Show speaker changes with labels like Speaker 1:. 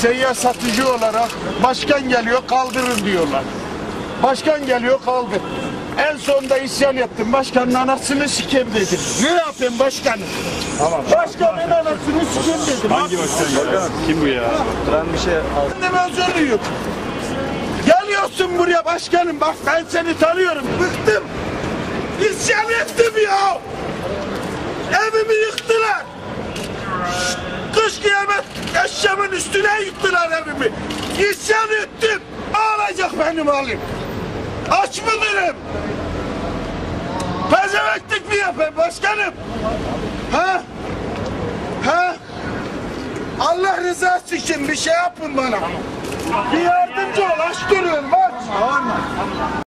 Speaker 1: seyyar satıcı olarak başkan geliyor kaldırın diyorlar. Başkan geliyor kaldır. En sonunda isyan ettim. Başkanın anasını sikeyim dedim. Ne yapayım başkanım? Tamam. Başkanın anasını sikeyim dedim.
Speaker 2: Hangi başkan ya? Kim bu ya?
Speaker 3: Ben bir şey
Speaker 1: Ben özür diliyorum. Geliyorsun buraya başkanım. Bak ben seni tanıyorum. Bıktım. İsyan ettim ya. Evimi yıktılar. Kış kıyamet eşyamın üstüne yıktılar evimi. İsyan ettim. Ağlayacak benim halim. Aç mıdırım? Pezeveklik mi yapayım başkanım? Ha? Ha? Allah rızası için bir şey yapın bana. Bir yardımcı ol, aç duruyorum, aç.